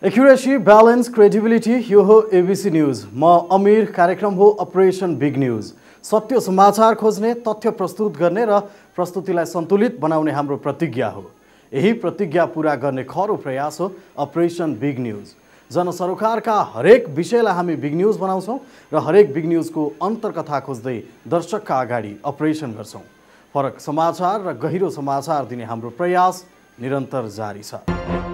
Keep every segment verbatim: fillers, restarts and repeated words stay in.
Accuracy, balance, credibility, यो हो ABC news. म अमीर, कार्यक्रम हो अपरेसन बिग न्यूज। सत्य समाचार खोज्ने, तथ्य प्रस्तुत गर्ने र प्रस्तुतिलाई सन्तुलित बनाउने हाम्रो प्रतिज्ञा हो। यही प्रतिज्ञा पूरा गर्ने खरो प्रयास हो अपरेसन बिग न्यूज। जनसरोकारका हरेक विषयलाई हामी बिग न्यूज बनाउँछौँ र हरेक बिग न्यूजको अन्तर्कथा खोज्दै दर्शकका अगाडि अपरेसन गर्छौँ। फरक समाचार र गहिरो समाचार दिने हाम्रो प्रयास निरन्तर जारी छ।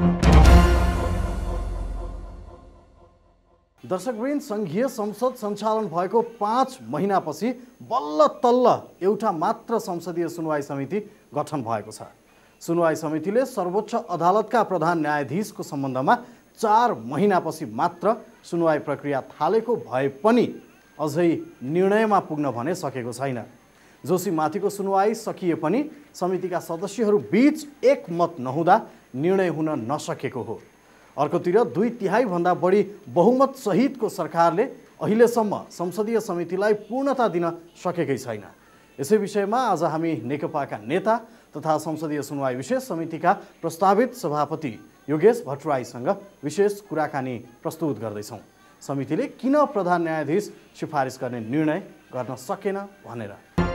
दर्शकवृन्द, संघीय संसद सञ्चालन भएको पाँच महिनापछि बल्ल तल्ल एउटा मात्र संसदीय सुनवाई समिति गठन भएको छ। सुनवाई समितिले सर्वोच्च अदालतका प्रधान न्यायाधीशको सम्बन्धमा चार महिनापछि मात्र सुनवाई प्रक्रिया थालेको भए पनि अझै निर्णयमा पुग्न भने सकेको छैन। जोशीमाथिको सुनवाई सकिए पनि समितिका सदस्यहरू बीच एकमत नहुँदा निर्णय हुन नसकेको हो। अर्कोतिर दुई तिहाई भन्दा बढी बहुमत सहितको सरकारले अहिलेसम्म संसदीय समितिलाई पूर्णता दिन सकेकै छैन। यसै विषयमा आज हामी नेकपाका नेता तथा संसदीय सुनवाई विशेष समितिका प्रस्तावित सभापति योगेश भट्टराईसँग विशेष कुराकानी प्रस्तुत गर्दैछौँ। समितिले किन प्रधान न्यायाधीश सिफारिस गर्ने निर्णय गर्न सकेन भनेर।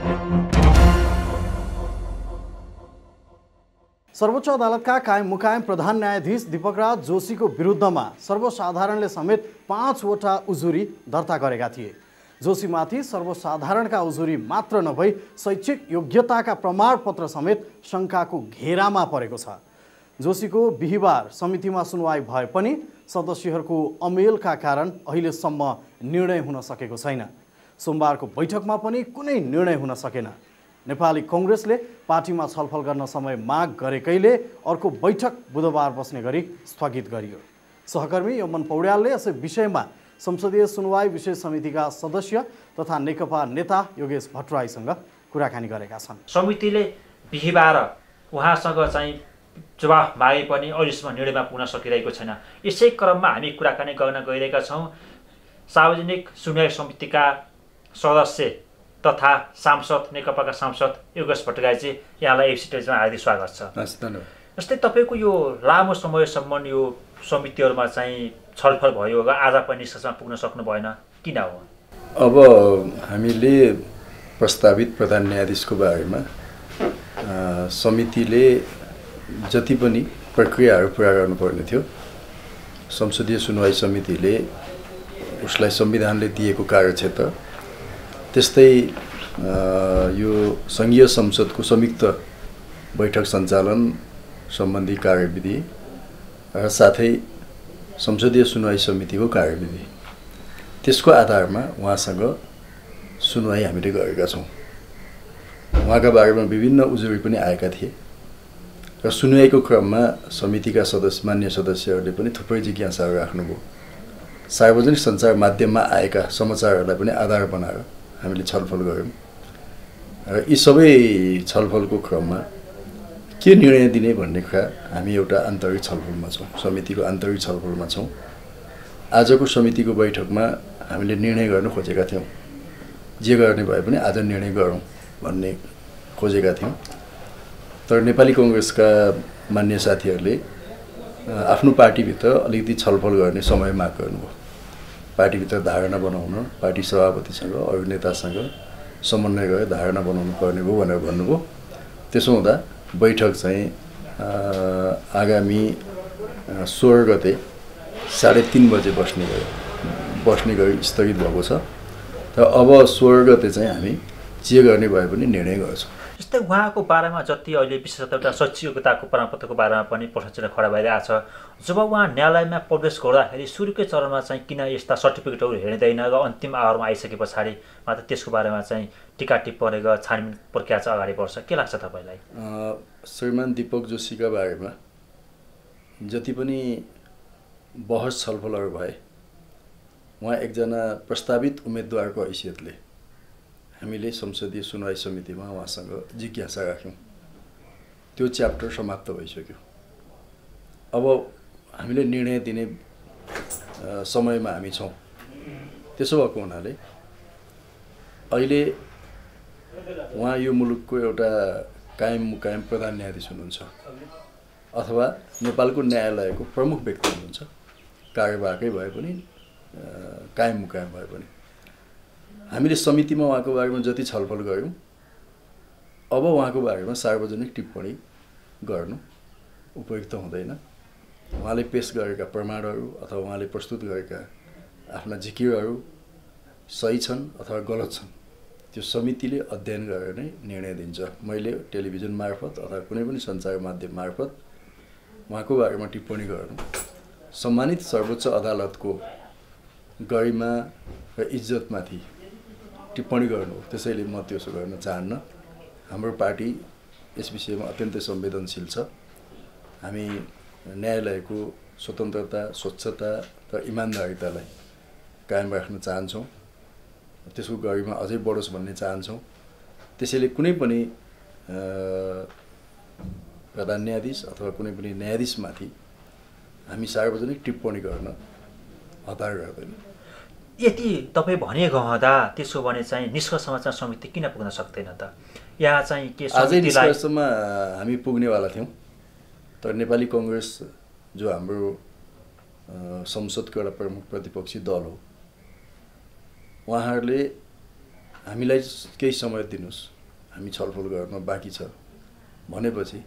सर्वोच्च अदालतका कायम मुकायम प्रधान न्यायाधीश दीपकराज जोशीको विरुद्धमा सर्वसाधारणले समेत पाँचवटा उजुरी दर्ता गरेका थिए। जोशीमाथि सर्वसाधारणका उजुरी मात्र नभई शैक्षिक योग्यताका प्रमाणपत्र समेत शङ्काको घेरामा परेको छ। जोशीको बिहिबार समितिमा सुनवाई भए पनि सदस्यहरूको अमेलका कारण अहिलेसम्म निर्णय हुन सकेको छैन। सोमबारको बैठकमा पनि कुनै निर्णय हुन सकेन। नेपाली कांग्रेसले पार्टीमा छलफल गर्न समय माग गरेकैले अर्को बैठक बुधबार बस्ने गरी स्थगित गरियो। सहकर्मी यमन पौड्यालले यसै विषयमा संसदीय सुनवाई विशेष समितिका सदस्य तथा नेकपा नेता योगेश भट्टराईसँग कुराकानी गरेका छन्। समितिले बिहिबार उहाँसँग चाहिँ जवाफ मागे पनि अहिलेसम्म निर्णयमा पुग्न सकिरहेको छैन। यसै क्रममा हामी कुराकानी गर्न गइरहेका छौँ सार्वजनिक सुनवाई समितिका सदस्य तथा सांसद नेकपाका सांसद योगेश भट्टराईजी, यहाँलाई एबीसी टेलिभिजनमा हार्दिक स्वागत छ। धन्यवाद। जस्तै तपाईँको यो लामो समयसम्म यो समितिहरूमा चाहिँ छलफल भयो र आज पनि निष्कर्षमा पुग्न सक्नु भएन, किन हो? अब हामीले प्रस्तावित प्रधान न्यायाधीशको बारेमा समितिले जति पनि प्रक्रियाहरू पुरा गर्नुपर्ने थियो, संसदीय सुनवाई समितिले उसलाई संविधानले दिएको कार्यक्षेत्र त्यस्तै यो सङ्घीय संसदको संयुक्त बैठक सञ्चालन सम्बन्धी कार्यविधि र साथै संसदीय सुनवाई समितिको कार्यविधि, त्यसको आधारमा उहाँसँग सुनवाई हामीले गरेका छौँ। उहाँका बारेमा विभिन्न उजुरी पनि आएका थिए र सुनवाईको क्रममा समितिका सदस्य मान्य सदस्यहरूले पनि थुप्रै जिज्ञासाहरू राख्नुभयो। सार्वजनिक सञ्चार माध्यममा आएका समाचारहरूलाई पनि आधार बनाएर हामीले छलफल गऱ्यौँ र यी सबै छलफलको क्रममा के निर्णय दिने भन्ने कुरा हामी एउटा आन्तरिक छलफलमा छौँ, समितिको आन्तरिक छलफलमा छौँ। आजको समितिको बैठकमा हामीले निर्णय गर्न खोजेका थियौँ, जे गर्ने भए पनि आज निर्णय गरौँ भन्ने खोजेका थियौँ। तर नेपाली कांग्रेसका मान्य साथीहरूले आफ्नो पार्टीभित्र अलिकति छलफल गर्ने समय माग गर्नुभयो। पार्टीभित्र धारणा बनाउन पार्टी सभापतिसँग अरू नेतासँग समन्वय गरेर धारणा बनाउनु पर्ने भयो भनेर भन्नुभयो। त्यसो हुँदा बैठक चाहिँ आगामी सोह्र गते साढे तिन बजे बस्ने गरी बस्ने गरी स्थगित भएको छ। र अब सोह्र गते चाहिँ हामी जे गर्ने भए पनि निर्णय गर्छौँ। जस्तै उहाँको बारेमा जति अहिले विशेषतः एउटा शैक्षिक योग्यताको प्रमाणपत्रको बारेमा पनि प्रश्न खडा भइरहेको छ। जब उहाँ न्यायालयमा प्रवेश गर्दाखेरि सुरुकै चरणमा चाहिँ किन यस्ता सर्टिफिकेटहरू हेर्दैन र अन्तिम आवरमा आइसके पछाडि मात्र त्यसको बारेमा चाहिँ टिका टिप्पणी गरेर छानबिन प्रक्रिया चाहिँ अगाडि बढ्छ, के लाग्छ तपाईँलाई? श्रीमान दीपक जोशीका बारेमा जति पनि बहस छलफलहरू भए, उहाँ एकजना प्रस्तावित उम्मेदवारको हैसियतले हामीले संसदीय सुनवाई समितिमा उहाँसँग जिज्ञासा राख्यौँ। त्यो च्याप्टर समाप्त भइसक्यो। अब हामीले निर्णय दिने समयमा हामी छौँ। त्यसो भएको हुनाले अहिले उहाँ यो मुलुकको एउटा कायम मुकायम प्रधान न्यायाधीश हुनुहुन्छ अथवा नेपालको न्यायालयको प्रमुख व्यक्ति हुनुहुन्छ। कार्यवाहकै भए पनि कायम मुकायम भए पनि हामीले समितिमा उहाँको बारेमा जति छलफल गऱ्यौँ अब उहाँको बारेमा सार्वजनिक टिप्पणी गर्नु उपयुक्त हुँदैन। उहाँले पेश गरेका प्रमाणहरू अथवा उहाँले प्रस्तुत गरेका आफ्ना जिकिरहरू सही छन् अथवा गलत छन् त्यो समितिले अध्ययन गरेर नै निर्णय दिन्छ। मैले टेलिभिजन मार्फत अथवा कुनै पनि सञ्चार माध्यम मार्फत उहाँको बारेमा टिप्पणी गर्नु सम्मानित सर्वोच्च अदालतको गरिमा र इज्जतमाथि टिप्पणी गर्नु, त्यसैले म त्यसो गर्न चाहन्न। हाम्रो पार्टी यस विषयमा अत्यन्तै संवेदनशील छ। हामी न्यायालयको स्वतन्त्रता, स्वच्छता र इमान्दारितालाई कायम राख्न चाहन्छौँ, त्यसको गरिमा अझै बढोस् भन्ने चाहन्छौँ। त्यसैले कुनै पनि प्रधान न्यायाधीश अथवा कुनै पनि न्यायाधीशमाथि हामी सार्वजनिक टिप्पणी गर्न हतार गर्दैन। यति तपाईँ भनेको हुँदा त्यसो भने चाहिँ निष्कर्षमा चाहिँ समिति किन पुग्न सक्दैन त? यहाँ चाहिँ के आजै निष्कर्षमा हामी पुग्नेवाला थियौँ, तर नेपाली कङ्ग्रेस जो हाम्रो संसदको एउटा प्रमुख प्रतिपक्षी दल हो, उहाँहरूले हामीलाई केही समय दिनुहोस्, हामी छलफल गर्न बाँकी छ भनेपछि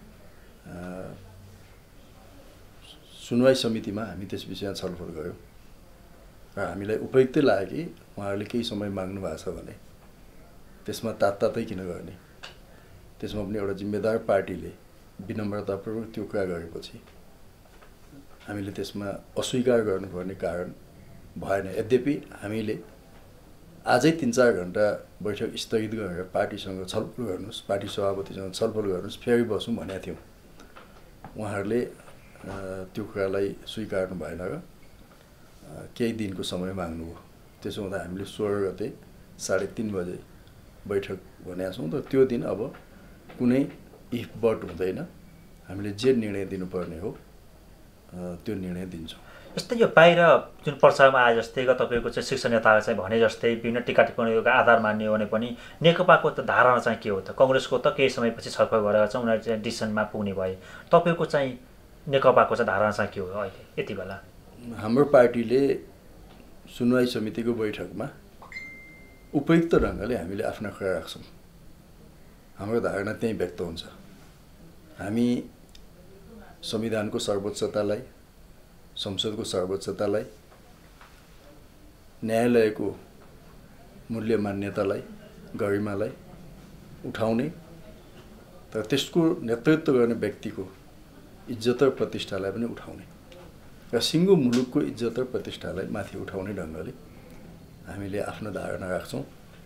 सुनवाई समितिमा हामी त्यस विषयमा छलफल गऱ्यौँ र हामीलाई उपयुक्तै लाग्यो कि उहाँहरूले केही समय माग्नु भएको छ भने त्यसमा तात्तातै किन गर्ने, त्यसमा पनि एउटा जिम्मेदार पार्टीले विनम्रतापूर्वक त्यो कुरा गरेपछि हामीले त्यसमा अस्वीकार गर्नुपर्ने कारण भएन। यद्यपि हामीले आजै तिन चार घन्टा बैठक स्थगित गरेर पार्टीसँग छलफल गर्नुहोस्, पार्टी सभापतिसँग छलफल गर्नुहोस्, फेरि बसौँ भनेका थियौँ। उहाँहरूले त्यो कुरालाई स्वीकार्नु भएन र केही दिनको समय माग्नुभयो। त्यसो हुँदा हामीले सोह्र गते साढे तिन बजे बैठक भनेका छौँ र त्यो दिन अब कुनै इफ बट हुँदैन, हामीले जे निर्णय दिनुपर्ने हो त्यो निर्णय दिन्छौँ। जस्तै यो बाहिर जुन प्रचारमा आए जस्तै तपाईँको चाहिँ शीर्ष नेताहरू चाहिँ भने जस्तै विभिन्न टिका टिप्पणीको आधार मान्ने हो भने पनि नेकपाको त धारणा चाहिँ के हो त? कङ्ग्रेसको त केही समयपछि छलफल गरेर चाहिँ उनीहरू चाहिँ डिसिसनमा पुग्ने भए, तपाईँको चाहिँ नेकपाको चाहिँ धारणा चाहिँ के हो अहिले यति बेला? हाम्रो पार्टीले सुनवाई समितिको बैठकमा उपयुक्त ढङ्गले हामीले आफ्ना कुरा राख्छौँ। हाम्रो धारणा त्यहीँ व्यक्त हुन्छ। हामी संविधानको सर्वोच्चतालाई, संसदको सर्वोच्चतालाई, न्यायालयको मूल्य मान्यतालाई, गरिमालाई उठाउने तर त्यसको नेतृत्व गर्ने व्यक्तिको इज्जत र प्रतिष्ठालाई पनि उठाउने र सिङ्गो मुलुकको इज्जत र प्रतिष्ठालाई माथि उठाउने ढङ्गले हामीले आफ्नो धारणा राख्छौँ,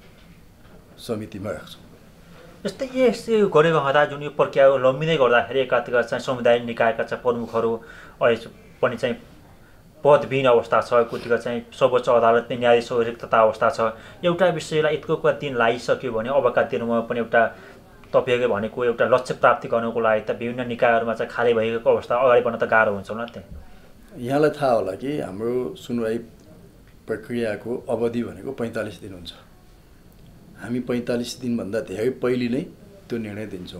समितिमा राख्छौँ। जस्तै यस्तो गरेको हुँदा जुन यो प्रक्रिया लम्बिँदै गर्दाखेरि एकातिर चाहिँ समुदाय निकायका चाहिँ प्रमुखहरू अहिले पनि चाहिँ पदविहीन अवस्था छ, कतिको चाहिँ सर्वोच्च अदालतले न्यायाधीशको रिक्तता अवस्था छ। एउटा विषयलाई यत्रो दिन लागिसक्यो भने अबका दिनमा पनि एउटा तपाईँले भनेको एउटा लक्ष्य प्राप्ति गर्नको लागि त विभिन्न निकायहरूमा चाहिँ खाली भएको अवस्था अगाडि बढ्न त गाह्रो हुन्छ होला। त्यहाँ यहाँलाई थाहा होला कि हाम्रो सुनवाई प्रक्रियाको अवधि भनेको पैँतालिस दिन हुन्छ। हामी पैँतालिस दिनभन्दा धेरै पहिले नै त्यो निर्णय दिन्छौँ।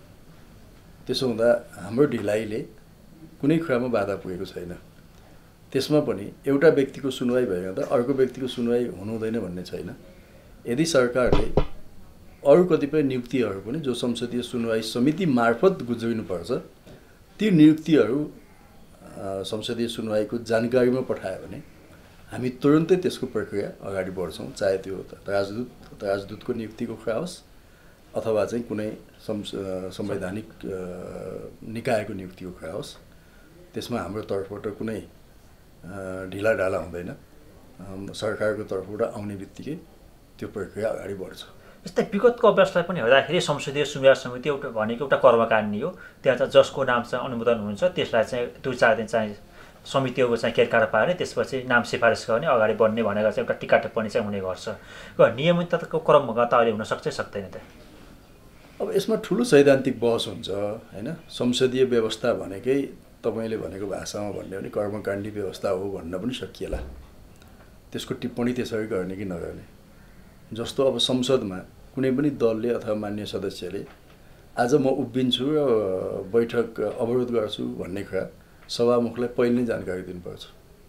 त्यसो हुँदा हाम्रो ढिलाइले कुनै कुरामा बाधा पुगेको छैन। त्यसमा पनि एउटा व्यक्तिको सुनवाई भइरहँदा अर्को व्यक्तिको सुनवाई हुनु हुँदैन भन्ने छैन। यदि सरकारले अरू कतिपय नियुक्तिहरू पनि जो संसदीय सुनवाई समिति मार्फत गुज्रिनुपर्छ ती नियुक्तिहरू संसदीय सुनवाईको जानकारीमा पठायो भने हामी तुरुन्तै त्यसको प्रक्रिया अगाडि बढ्छौँ। चाहे त्यो राजदूत राजदूतको नियुक्तिको कुरा होस् अथवा चाहिँ कुनै संवैधानिक निकायको नियुक्तिको कुरा होस्, त्यसमा हाम्रो तर्फबाट कुनै ढिलाढाला हुँदैन। सरकारको तर्फबाट आउने बित्तिकै त्यो प्रक्रिया अगाडि बढ्छ। जस्तै विगतको अभ्यासलाई पनि हेर्दाखेरि संसदीय सुनवाई समिति एउटा भनेको एउटा कर्मकाण्डी हो। त्यहाँ चाहिँ जसको नाम चाहिँ अनुमोदन हुन्छ त्यसलाई चाहिँ दुई चार दिन चाहिँ समितिको चाहिँ केरकार पार्ने, त्यसपछि नाम सिफारिस गर्ने, अगाडि बढ्ने भनेर चाहिँ एउटा टिका टिप्पणी चाहिँ हुने गर्छ। नियमितताको क्रममा त अहिले हुन सक्छै सक्दैन त? अब यसमा ठुलो सैद्धान्तिक बहस हुन्छ होइन। संसदीय व्यवस्था भनेकै तपाईँले भनेको भाषामा भन्यो भने कर्मकाण्डी व्यवस्था हो भन्न पनि सकिएला। त्यसको टिप्पणी त्यसरी गर्ने कि नगर्ने, जस्तो अब संसदमा कुनै पनि दलले अथवा मान्य सदस्यले आज म उभिन्छु र बैठक अवरोध गर्छु भन्ने कुरा सभामुखलाई पहिले नै जानकारी दिनुपर्छ।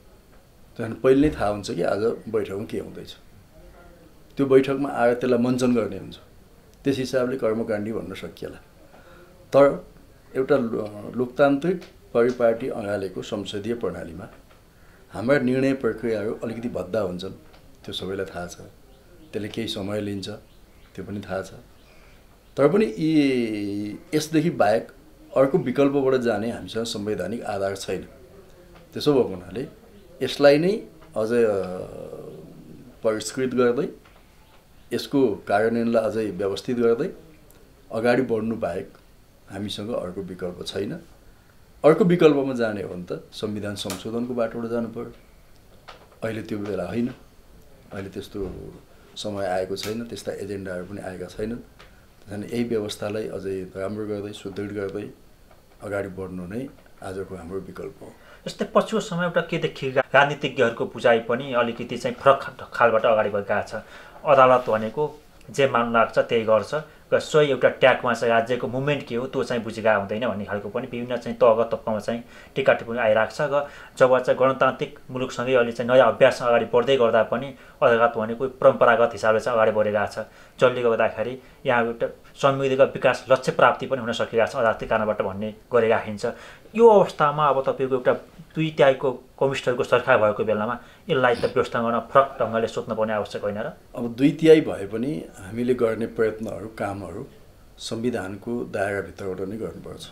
त्यहाँदेखि पहिले नै थाहा हुन्छ कि आज बैठकमा के हुँदैछ। त्यो बैठकमा आएर त्यसलाई मञ्चन गर्ने हुन्छ, त्यस हिसाबले कर्मकाण्डी भन्न सकिएला। तर एउटा लोकतान्त्रिक परिपाटी अँगालेको संसदीय प्रणालीमा हाम्रा निर्णय प्रक्रियाहरू अलिकति भद्दा हुन्छन्, त्यो सबैलाई थाहा छ। त्यसले केही समय लिन्छ, त्यो पनि थाहा छ। तर पनि यी यसदेखि बाहेक अर्को विकल्पबाट जाने हामीसँग संवैधानिक आधार छैन। त्यसो भएको हुनाले यसलाई नै अझै परिष्कृत गर्दै यसको कार्यान्वयनलाई अझै व्यवस्थित गर्दै अगाडि बढ्नु बाहेक हामीसँग अर्को विकल्प छैन। अर्को विकल्पमा जाने हो भने त संविधान संशोधनको बाटोबाट जानु पर्यो। अहिले त्यो बेला होइन, अहिले त्यस्तो समय आएको छैन, त्यस्ता एजेन्डाहरू पनि आएका छैनन्। त्यसैले यही व्यवस्थालाई अझै राम्रो गर्दै सुदृढ गर्दै अगाडि बढ्नु नै आजको हाम्रो विकल्प हो। जस्तै पछिल्लो समय एउटा के देखिएका राजनीतिज्ञहरूको बुझाइ पनि अलिकति चाहिँ फरक खालबाट अगाडि बढेका छ। अदालत भनेको जे मान्नु लाग्छ त्यही गर्छ र सोही एउटा ट्यागमा चाहिँ राज्यको मुभमेन्ट के हो त्यो चाहिँ बुझेका हुँदैन भन्ने खालको पनि विभिन्न चाहिँ तहगत तत्त्वमा चाहिँ टिका टिप्पणी आइरहेको छ। र जब चाहिँ गणतान्त्रिक मुलुकसँगै अहिले चाहिँ नयाँ अभ्यास अगाडि बढ्दै गर्दा पनि अदालत भनेको परम्परागत हिसाबले चाहिँ अगाडि बढिरहेको छ। जसले गर्दाखेरि यहाँ एउटा समृद्धिको विकास लक्ष्य प्राप्ति पनि हुन सकिरहेको छ अदालती कारणबाट भन्ने गरिराखिन्छ। यो अवस्थामा अब तपाईँको एउटा दुई तिहाईको कम्युनिस्टहरूको सरकार भएको बेलामा यसलाई त व्यवस्था गर्न फरक ढङ्गले सोच्नुपर्ने आवश्यक होइन र? अब दुई तिहाई भए पनि हामीले गर्ने प्रयत्नहरू कामहरू संविधानको दायराभित्रबाट नै गर्नुपर्छ।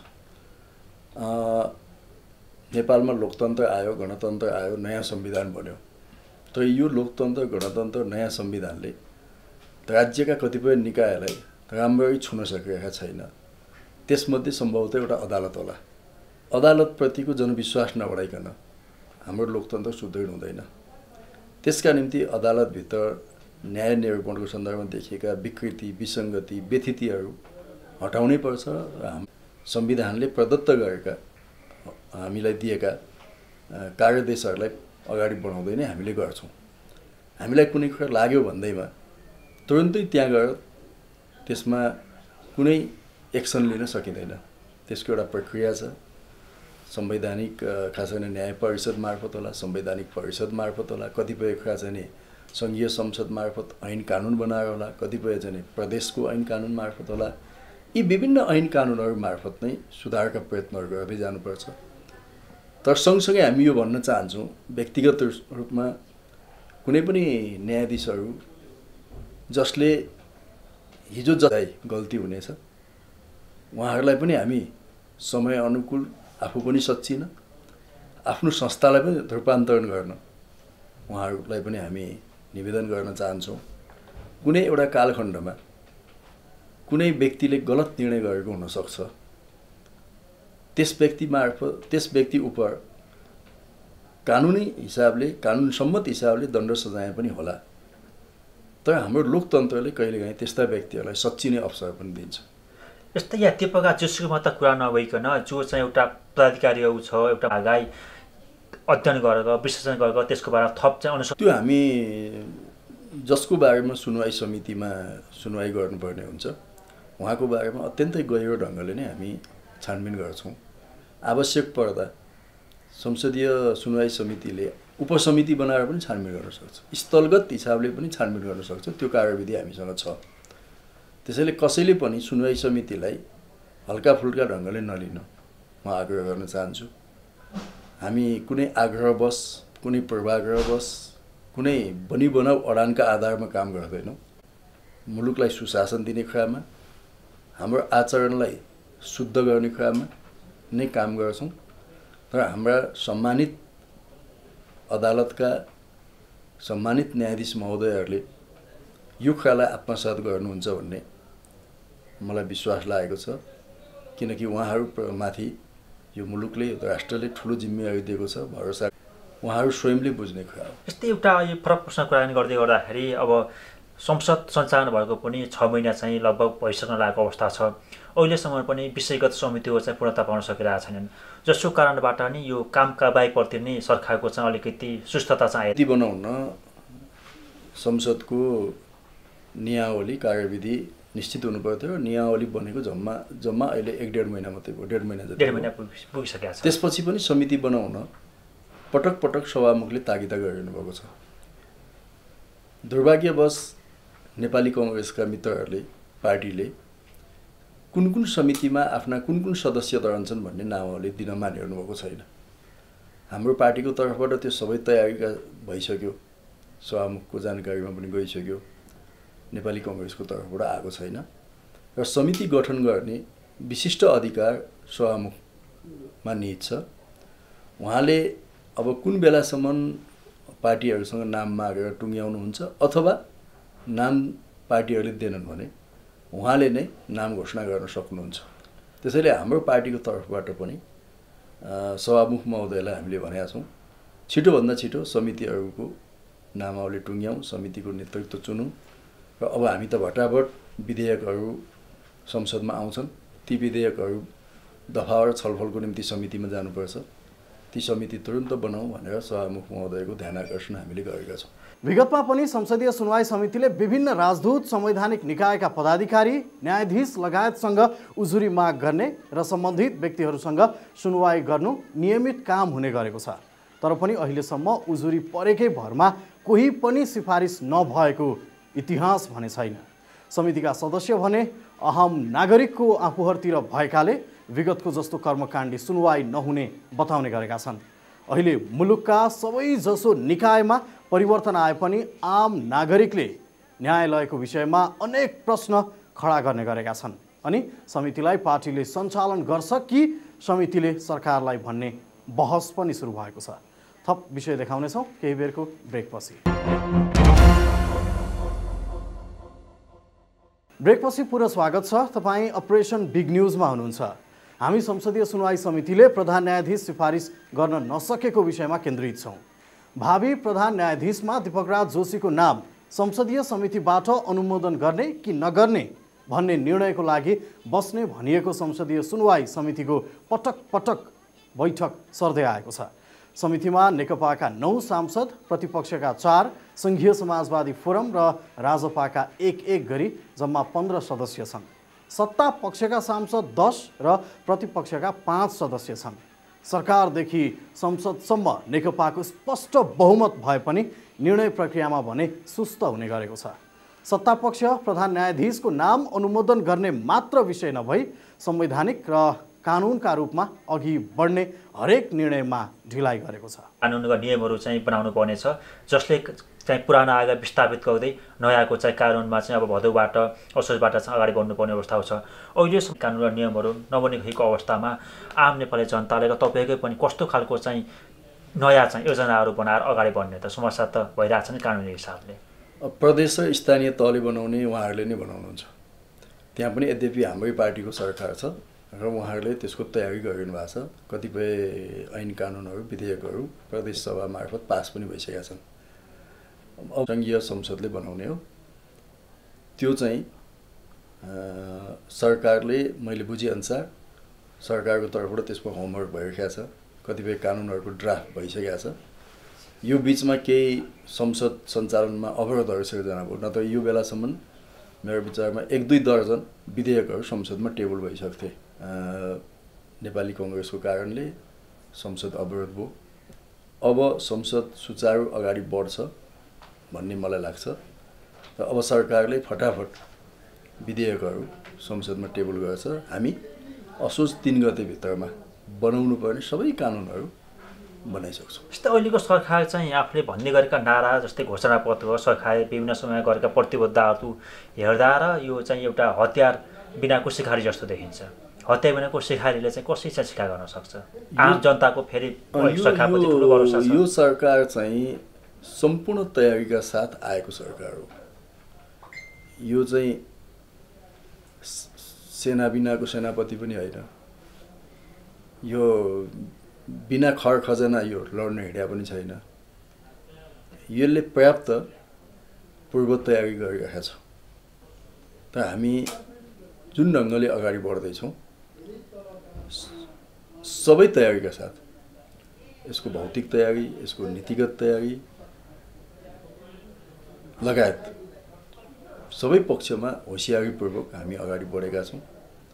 नेपालमा लोकतन्त्र आयो, गणतन्त्र आयो, नयाँ संविधान बन्यो। तर यो लोकतन्त्र गणतन्त्र नयाँ संविधानले राज्यका कतिपय निकायलाई राम्ररी छुन सकिरहेका छैन। त्यसमध्ये सम्भवतः एउटा अदालत होला। अदालतप्रतिको जनविश्वास नबढाइकन हाम्रो लोकतन्त्र सुदृढ हुँदैन। त्यसका निम्ति अदालतभित्र न्याय निरूपणको सन्दर्भमा देखिएका विकृति, विसङ्गति, व्यथितिहरू हटाउनै पर्छ र हाम संविधानले प्रदत्त गरेका हामीलाई दिएका कार्यदेशहरूलाई अगाडि बढाउँदै नै हामीले गर्छौँ। हामीलाई कुनै कुरा लाग्यो भन्दैमा तुरुन्तै त्यहाँ गएर त्यसमा कुनै एक्सन लिन सकिँदैन। त्यसको एउटा प्रक्रिया छ। संवैधानिक खास गरी न्याय परिषद मार्फत होला, संवैधानिक परिषद मार्फत होला, कतिपय कुरा चाहिँ नि सङ्घीय संसद मार्फत ऐन कानुन बनाएर होला, कतिपय चाहिँ प्रदेशको ऐन कानुन मार्फत होला। यी विभिन्न ऐन कानुनहरू मार्फत नै सुधारका प्रयत्नहरू गर्दै जानुपर्छ। तर सँगसँगै हामी यो भन्न चाहन्छौँ, व्यक्तिगत रूपमा कुनै पनि न्यायाधीशहरू जसले हिजो जताई गल्ती हुनेछ उहाँहरूलाई पनि हामी समय अनुकूल आफू पनि सच्चिन आफ्नो संस्थालाई पनि रूपान्तरण गर्न उहाँहरूलाई पनि हामी निवेदन गर्न चाहन्छौँ। कुनै एउटा कालखण्डमा कुनै व्यक्तिले गलत निर्णय गरेको हुनसक्छ, त्यस व्यक्ति मार्फत त्यस व्यक्ति उप कानुनी हिसाबले कानुन सम्मत हिसाबले दण्ड सजाय पनि होला। तर हाम्रो लोकतन्त्रले कहिलेकाहीँ त्यस्ता व्यक्तिहरूलाई सच्चिने अवसर पनि दिन्छ। यस्तै या त्यो प्रकार जोसुकै मात्र कुरा नभइकन जो चाहिँ एउटा प्राधिकारीहरू छ, एउटा भागाई अध्ययन गरेर विश्लेषण गरेर त्यसको बारेमा थप चाहिँ अनुसार त्यो हामी जसको बारेमा सुनवाई समितिमा सुनवाई गर्नुपर्ने हुन्छ उहाँको बारेमा अत्यन्तै गहिरो ढङ्गले नै हामी छानबिन गर्छौँ। आवश्यक पर्दा संसदीय सुनवाई समितिले उपसमिति बनाएर पनि छानबिन गर्न सक्छ, स्थलगत हिसाबले पनि छानबिन गर्न सक्छ। त्यो कार्यविधि हामीसँग छ। त्यसैले कसैले पनि सुनवाई समितिलाई हल्का फुल्का ढङ्गले नलिन म आग्रह गर्न चाहन्छु। हामी कुनै आग्रहवश, कुनै पूर्वाग्रहवश, कुनै बनी बनाऊ अडानका आधारमा काम गर्दैनौँ। मुलुकलाई सुशासन दिने क्रममा, हाम्रो आचरणलाई शुद्ध गर्ने क्रममा नै काम गर्छौँ। तर हाम्रा सम्मानित अदालतका सम्मानित न्यायाधीश महोदयहरूले यो कुरालाई आत्मसात गर्नुहुन्छ भन्ने मलाई विश्वास लागेको छ। किनकि उहाँहरूमाथि यो मुलुकले, यो राष्ट्रले ठुलो जिम्मेवारी दिएको छ। भरोसा उहाँहरू स्वयंले बुझ्ने कुरा हो। यस्तै एउटा यो फरक प्रश्न कुराकानी गर्दै गर्दाखेरि अब संसद सञ्चालन भएको पनि छ महिना चाहिँ लगभग भइसक्न लागेको अवस्था छ। अहिलेसम्म पनि विषयगत समितिहरू चाहिँ पूर्णता पाउन सकिरहेका छैनन्, जसको कारणबाट नि यो काम कारबाहीप्रति नै सरकारको चाहिँ अलिकति सुस्तता चाहिँ आयो। बनाउन संसदको नियावली कार्यविधि निश्चित हुनु पर्थ्यो। नियावली बनेको जम्मा जम्मा अहिले एक डेढ महिना मात्रै भयो, डेढ महिना जति डेढ महिना पुगिसकेको छ। त्यसपछि पनि समिति बनाउन पटक पटक सभामुखले तागिदा गरिरहनु भएको छ। दुर्भाग्यवश नेपाली कङ्ग्रेसका मित्रहरूले पार्टीले कुन कुन समितिमा आफ्ना कुन कुन सदस्य रहन्छन् भन्ने नामहरूले दिन मानिरहनु भएको छैन। हाम्रो पार्टीको तर्फबाट त्यो सबै तयारीका भइसक्यो, सभामुखको जानकारीमा पनि गइसक्यो, नेपाली कङ्ग्रेसको तर्फबाट आएको छैन र समिति गठन गर्ने विशिष्ट अधिकार सभामुखमा निहित छ। उहाँले अब कुन बेलासम्म पार्टीहरूसँग नाम मागेर टुङ्ग्याउनुहुन्छ अथवा नाम पार्टीहरूले दिएनन् भने उहाँले नै नाम घोषणा गर्न सक्नुहुन्छ। त्यसैले हाम्रो पार्टीको तर्फबाट पनि सभामुख महोदयलाई हामीले भनेका छौँ, छिटोभन्दा छिटो समितिहरूको नामावली टुङ्ग्याउँ, समितिको नेतृत्व चुनौँ र अब हामी त भटाभट विधेयकहरू संसदमा आउँछन्, ती विधेयकहरू दफावार छलफलको निम्ति समितिमा जानुपर्छ, ती समिति तुरुन्त बनाऊ भनेर सभामुख महोदयको ध्यान आकर्षण हामीले गरेका छौँ। विगतमा पनि संसदीय सुनवाई समितिले विभिन्न राजदूत, संवैधानिक निकायका पदाधिकारी, न्यायाधीश लगायतसँग उजुरी माग गर्ने र सम्बन्धित व्यक्तिहरूसँग सुनवाई गर्नु नियमित काम हुने गरेको छ। तर पनि अहिलेसम्म उजुरी परेकै भरमा कोही पनि सिफारिस नभएको इतिहास भने छैन। समितिका सदस्य भने अहम नागरिकको आफूहरूतिर भएकाले विगतको जस्तो कर्मकाण्डी सुनवाई नहुने बताउने गरेका छन्। अहिले मुलुकका सबैजसो निकायमा परिवर्तन आए पनि आम नागरिकले न्यायालयको विषयमा अनेक प्रश्न खडा गर्ने गरेका छन्। अनि समितिलाई पार्टीले सञ्चालन गर्छ कि समितिले सरकारलाई भन्ने बहस पनि सुरु भएको छ। थप विषय देखाउनेछौँ केही बेरको ब्रेकपछि। ब्रेकपछि पुनः स्वागत छ। तपाईँ अपरेसन बिग न्युजमा हुनुहुन्छ। हामी संसदीय सुनवाई समितिले प्रधान न्यायाधीश सिफारिस गर्न नसकेको विषयमा केन्द्रित छौँ। भावी प्रधान न्यायाधीशमा दीपकराज जोशीको नाम संसदीय समितिबाट अनुमोदन गर्ने कि नगर्ने भन्ने निर्णयको लागि बस्ने भनिएको संसदीय सुनवाई समितिको पटक पटक बैठक सर्दै आएको छ। समितिमा नेकपाका नौ सांसद, प्रतिपक्षका चार, सङ्घीय समाजवादी फोरम र राजपाका एक एक गरी जम्मा पन्ध्र सदस्य छन्। सत्ता पक्षका सांसद दस र प्रतिपक्षका पाँच सदस्य छन्। सरकारदेखि संसदसम्म नेकपाको स्पष्ट बहुमत भए पनि निर्णय प्रक्रियामा भने सुस्त हुने गरेको छ। सत्तापक्ष प्रधान न्यायाधीशको नाम अनुमोदन गर्ने मात्र विषय नभई संवैधानिक र कानुनका रूपमा अघि बढ्ने हरेक निर्णयमा ढिलाइ गरेको छ। कानुनका नियमहरू चाहिँ बनाउनु पर्नेछ, जसले चाहिँ पुरानो आएका विस्थापित गर्दै नयाँको चाहिँ कानुनमा चाहिँ अब भदौबाट असोजबाट चाहिँ अगाडि बढ्नुपर्ने अवस्था छ। अहिलेसम्म कानुन र नियमहरू नबनेको अवस्थामा आम नेपाली जनताले र तपाईँकै पनि कस्तो खालको चाहिँ नयाँ चाहिँ योजनाहरू बनाएर अगाडि बढ्ने त समस्या त भइरहेछ नि कानुनी हिसाबले। प्रदेश र स्थानीय तहले बनाउने उहाँहरूले नै बनाउनुहुन्छ। त्यहाँ पनि यद्यपि हाम्रै पार्टीको सरकार छ र उहाँहरूले त्यसको तयारी गरिनु भएको छ। कतिपय ऐन कानुनहरू, विधेयकहरू प्रदेश सभा मार्फत पास पनि भइसकेका छन्। अब सङ्घीय संसदले बनाउने हो। त्यो चाहिँ सरकारले, मैले बुझेअनुसार सरकारको तर्फबाट त्यसको होमवर्क भइरहेको छ। कतिपय कानुनहरूको ड्राफ्ट भइसकेको छ। यो बिचमा केही संसद सञ्चालनमा अवरोधहरू सिर्जना भयो, नत्र यो बेलासम्म मेरो विचारमा एक दुई दर्जन विधेयकहरू संसदमा टेबल भइसक्थे। नेपाली कङ्ग्रेसको कारणले संसद अवरोध भयो। अब संसद सुचारू अगाडि बढ्छ भन्ने मलाई लाग्छ र अब सरकारले फटाफट विधेयकहरू संसदमा टेबल गर्छ। हामी असोज तीन गतेभित्रमा बनाउनु पर्ने सबै कानुनहरू बनाइसक्छौँ। जस्तै अहिलेको सरकार चाहिँ आफूले भन्ने गरेका नारा, जस्तै घोषणापत्र, सरकारले विभिन्न समय गरेका प्रतिबद्धताहरू हेर्दा र यो चाहिँ एउटा हतियार बिनाको सिखारी जस्तो देखिन्छ। हत्या बिनाको सिखारीले चाहिँ कसरी चाहिँ शिकार गर्न सक्छ? आम जनताको फेरि सरकारप्रति ठुलो भरोसा छ। यो सरकार चाहिँ सम्पूर्ण तयारीका साथ आएको सरकार हो। यो चाहिँ सेना बिनाको सेनापति पनि होइन, यो बिना खर खजना यो लड्न हिँड्या पनि छैन। यसले पर्याप्त पूर्व तयारी गरिरहेका छ। त हामी जुन ढङ्गले अगाडि बढ्दैछौँ सबै तयारीका साथ, यसको भौतिक तयारी, यसको नीतिगत तयारी लगायत सबै पक्षमा होसियारीपूर्वक हामी अगाडि बढेका छौँ।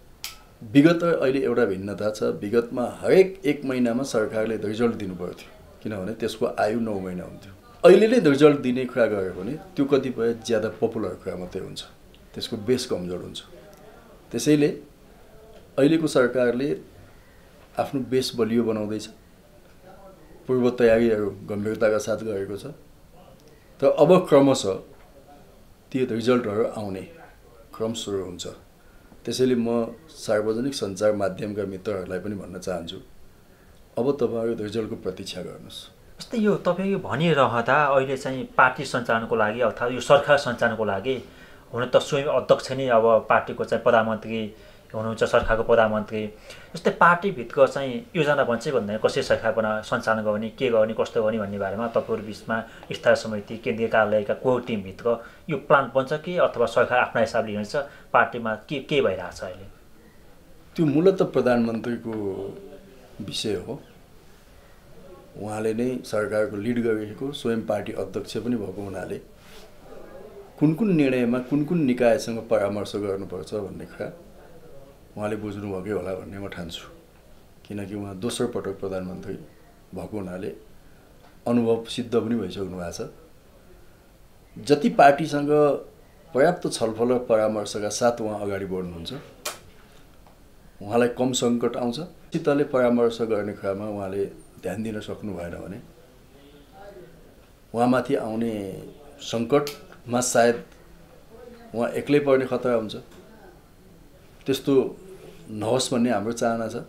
विगत अहिले एउटा भिन्नता छ। विगतमा हरेक एक महिनामा सरकारले रिजल्ट दिनु पर्थ्यो। किनभने त्यसको आयु नौ महिना हुन्थ्यो। अहिले नै रिजल्ट दिने कुरा गऱ्यो भने त्यो कतिपय ज्यादा पपुलर कुरा मात्रै हुन्छ, त्यसको बेस कमजोर हुन्छ। त्यसैले अहिलेको सरकारले आफ्नो बेस बलियो बनाउँदैछ, पूर्व तयारीहरू गम्भीरताका साथ गरेको छ। तर अब क्रमशः ती रिजल्टहरू आउने क्रम सुरु हुन्छ। त्यसैले म सार्वजनिक सञ्चार माध्यमका मित्रहरूलाई पनि भन्न चाहन्छु, अब तपाईँहरू रिजल्टको प्रतीक्षा गर्नुहोस्। जस्तै यो तपाईँ भनिरहँदा अहिले चाहिँ पार्टी सञ्चालनको लागि अर्थात् यो सरकार सञ्चालनको लागि हुन त स्वयं अध्यक्ष नै अब पार्टीको चाहिँ प्रधानमन्त्री हुनुहुन्छ, सरकारको प्रधानमन्त्री। जस्तै पार्टीभित्रको चाहिँ योजना बन्छ भन्दा कसरी सरकार बना सञ्चालन गर्ने, के गर्ने, कस्तो गर्ने भन्ने बारेमा तपाईँहरू बिचमा स्थायी समिति, केन्द्रीय कार्यालयका कोर टिमभित्र यो प्लान बन्छ कि अथवा सरकार आफ्ना हिसाबले हिँड्छ, पार्टीमा के के भइरहेछ अहिले? त्यो मूलतः प्रधानमन्त्रीको विषय हो। उहाँले नै सरकारको लिड गरेको, स्वयं पार्टी अध्यक्ष पनि भएको हुनाले कुन कुन निर्णयमा कुन कुन निकायसँग परामर्श गर्नुपर्छ भन्ने कुरा उहाँले बुझ्नुभएकै होला भन्ने म ठान्छु। किनकि उहाँ दोस्रो पटक प्रधानमन्त्री भएको हुनाले अनुभव सिद्ध पनि भइसक्नु भएको छ। जति पार्टीसँग पर्याप्त छलफल र परामर्शका साथ उहाँ अगाडि बढ्नुहुन्छ, उहाँलाई कम सङ्कट आउँछ। चित्तले परामर्श गर्ने कुरामा उहाँले ध्यान दिन सक्नु भएन भने उहाँमाथि आउने सङ्कटमा सायद उहाँ एक्लै पर्ने खतरा हुन्छ। त्यस्तो नहोस् भन्ने हाम्रो चाहना छ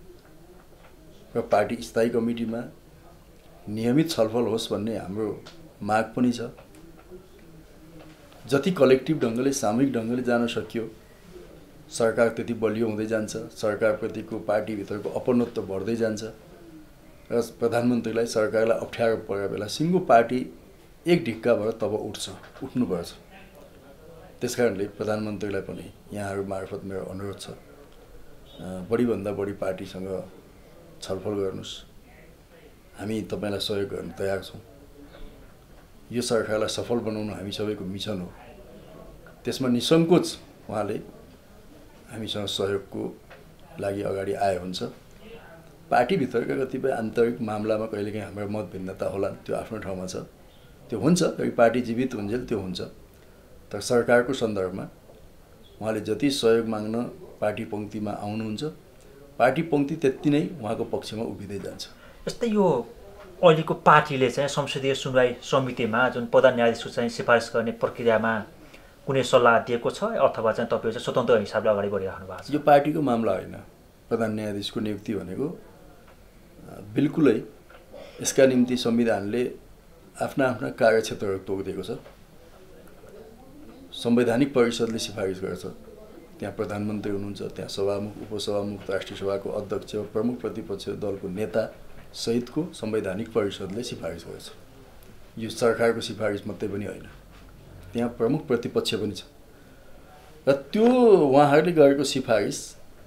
र पार्टी स्थायी कमिटीमा नियमित छलफल होस् भन्ने हाम्रो माग पनि छ। जति कलेक्टिभ ढङ्गले, सामूहिक ढङ्गले जान सकियो, सरकार त्यति बलियो हुँदै जान्छ, सरकारप्रतिको पार्टीभित्रको अपनत्व बढ्दै जान्छ र प्रधानमन्त्रीलाई, सरकारलाई अप्ठ्यारो परेको बेला सिङ्गो पार्टी एक ढिक्का भएर तब उठ्छ, उठ्नुपर्छ। त्यसकारणले प्रधानमन्त्रीलाई पनि यहाँहरू मार्फत मेरो अनुरोध छ, बढीभन्दा बढी पार्टीसँग छलफल गर्नुहोस्। हामी तपाईँलाई सहयोग गर्न तयार छौँ। यो सरकारलाई सफल बनाउनु हामी सबैको मिसन हो। त्यसमा निसङ्कोच उहाँले हामीसँग सहयोगको लागि अगाडि आए हुन्छ। पार्टीभित्रका कतिपय आन्तरिक मामलामा कहिलेकाहीँ हाम्रो मत भिन्नता होला, त्यो आफ्नो ठाउँमा छ, त्यो हुन्छ। पार्टी जीवित हुन्जेल त्यो हुन्छ। तर सरकारको सन्दर्भमा उहाँले जति सहयोग माग्न पार्टी पङ्क्तिमा आउनुहुन्छ, पार्टी पङ्क्ति त्यति नै उहाँको पक्षमा उभिँदै जान्छ। जस्तै यो अहिलेको पार्टीले चाहिँ संसदीय सुनवाई समितिमा जुन प्रधान न्यायाधीशको चाहिँ सिफारिस गर्ने प्रक्रियामा कुनै सल्लाह दिएको छ अथवा चाहिँ तपाईँ चाहिँ स्वतन्त्र हिसाबले अगाडि बढिराख्नु भएको छ? यो पार्टीको मामला होइन। प्रधान न्यायाधीशको नियुक्ति भनेको बिल्कुलै यसका निम्ति संविधानले आफ्ना आफ्ना कार्यक्षेत्रहरू तोकिदिएको छ। संवैधानिक परिषदले सिफारिस गर्छ, त्यहाँ प्रधानमन्त्री हुनुहुन्छ, त्यहाँ सभामुख, उपसभामुख, राष्ट्रिय सभाको अध्यक्ष, प्रमुख प्रतिपक्ष दलको नेता सहितको संवैधानिक परिषदले सिफारिस गर्छ। यो सरकारको सिफारिस मात्रै पनि होइन, त्यहाँ प्रमुख प्रतिपक्ष पनि छ। र त्यो उहाँहरूले गरेको सिफारिस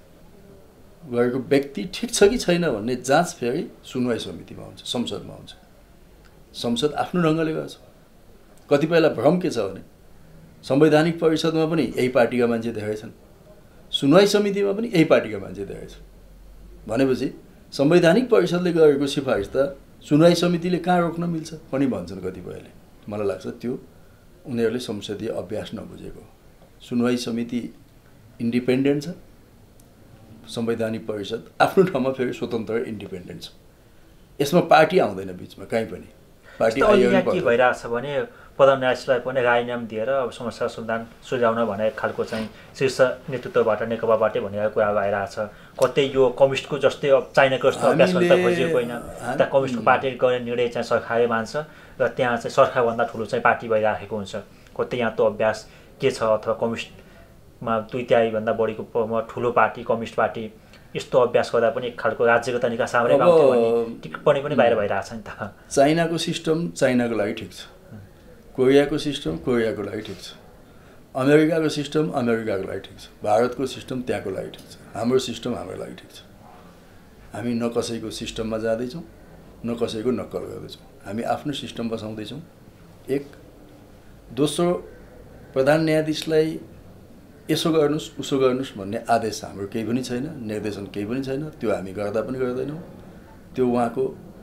गरेको व्यक्ति ठिक छ कि छैन भन्ने जाँच फेरि सुनवाई समितिमा हुन्छ, संसदमा हुन्छ। संसद आफ्नो ढङ्गले गर्छ। कतिपयलाई भ्रम के छ भने संवैधानिक परिषदमा पनि यही पार्टीका मान्छे धेरै छन्, सुनवाई समितिमा पनि यही पार्टीका मान्छे धेरै छन् भनेपछि संवैधानिक परिषदले गरेको सिफारिस त सुनवाई समितिले कहाँ रोक्न मिल्छ पनि भन्छन् कतिपयले। मलाई लाग्छ त्यो उनीहरूले संसदीय अभ्यास नबुझेको। सुनवाई समिति इन्डिपेन्डेन्ट छ, संवैधानिक परिषद आफ्नो ठाउँमा फेरि स्वतन्त्र इन्डिपेन्डेन्ट छ। यसमा पार्टी आउँदैन बिचमा कहीँ पनि। पार्टी आइरहनु के भइरहेछ भने प्रधान न्यायाधीशलाई पनि राजीनामा दिएर अब समस्या समाधान सुल्झाउन भनेको खालको चाहिँ शीर्ष नेतृत्वबाट नेकपाबाटै भनेको कुरा आइरहेछ। कतै यो कम्युनिस्टको जस्तै अब चाइनाको जस्तो अभ्यास गर्न त खोजिएको होइन। त्यहाँ कम्युनिस्टको पार्टीले गर्ने निर्णय चाहिँ सरकारले मान्छ र त्यहाँ चाहिँ सरकारभन्दा ठुलो चाहिँ पार्टी भइराखेको हुन्छ। कतै यहाँ त अभ्यास के छ अथवा कम्युनिस्टमा दुई तिहाईभन्दा बढीको ठुलो पार्टी कम्युनिस्ट पार्टी यस्तो अभ्यास गर्दा पनि एक खालको राज्यको तनिका सामने आउँथ्यो भन्ने टिप्पणी पनि बाहिर भइरहेछ नि त। चाइनाको सिस्टम चाइनाको लागि ठिक छ, कोरियाको सिस्टम कोरियाको लागि ठिक छ, अमेरिकाको सिस्टम अमेरिकाको लागि ठिक छ, भारतको सिस्टम त्यहाँको लागि ठिक छ, हाम्रो सिस्टम हाम्रो लागि ठिक छ। हामी न कसैको सिस्टममा जाँदैछौँ न कसैको नक्कल गर्दैछौँ, हामी आफ्नो सिस्टम बसाउँदैछौँ। एक दोस्रो, प्रधान न्यायाधीशलाई यसो गर्नुहोस् उसो गर्नुहोस् भन्ने आदेश हाम्रो केही पनि छैन, निर्देशन केही पनि छैन। त्यो हामी गर्दा पनि गर्दैनौँ। त्यो उहाँको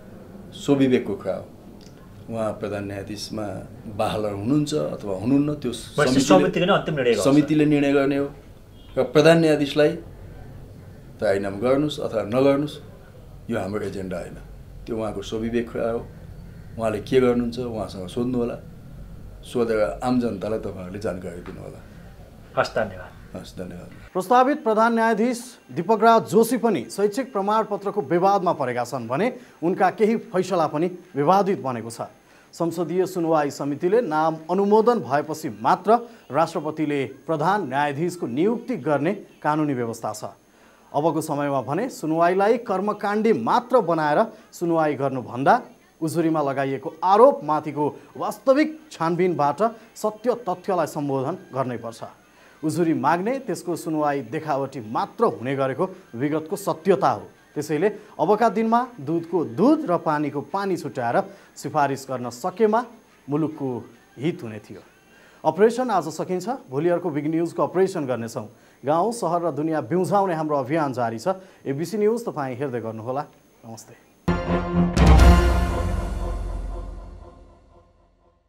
स्वविवेकको कुरा हो। उहाँ प्रधान न्यायाधीशमा बहाल हुनुहुन्छ अथवा हुनुहुन्न त्यो समितिले निर्णय गर्ने हो र प्रधान न्यायाधीशलाई राजीनामा गर्नुहोस् अथवा नगर्नुहोस् यो हाम्रो एजेन्डा होइन, त्यो उहाँको स्वविवेक कुरा हो। उहाँले के गर्नुहुन्छ उहाँसँग सोध्नु होला, सोधेर आम जनतालाई तपाईँहरूले जानकारी दिनु होला। हस् धन्यवाद। हस् धन्यवाद। प्रस्तावित प्रधान न्यायाधीश दीपकराज जोशी पनि शैक्षिक प्रमाणपत्रको विवादमा परेका छन् भने उनका केही फैसला पनि विवादित बनेको छ। संसदीय सुनवाई समितिले नाम अनुमोदन भएपछि मात्र राष्ट्रपतिले प्रधान न्यायाधीशको नियुक्ति गर्ने कानुनी व्यवस्था छ। अबको समयमा भने सुनवाईलाई कर्मकाण्डी मात्र बनाएर सुनवाई गर्नुभन्दा उजुरीमा लगाइएको आरोपमाथिको वास्तविक छानबिनबाट सत्य तथ्यलाई सम्बोधन गर्नैपर्छ। उजुरी माग्ने त्यसको सुनवाई देखावटी मात्र हुने गरेको विगतको सत्यता हो। त्यसैले अबका दिनमा दुधको दुध र पानीको पानी छुट्याएर सिफारिस गर्न सकेमा मुलुकको हित हुने थियो। अपरेसन आज सकिन्छ, भोलि अर्को बिग न्युजको अपरेसन गर्नेछौँ। गाउँ सहर र दुनियाँ बिउझाउने हाम्रो अभियान जारी छ। एबिसी न्युज तपाईँ हेर्दै गर्नुहोला। नमस्ते।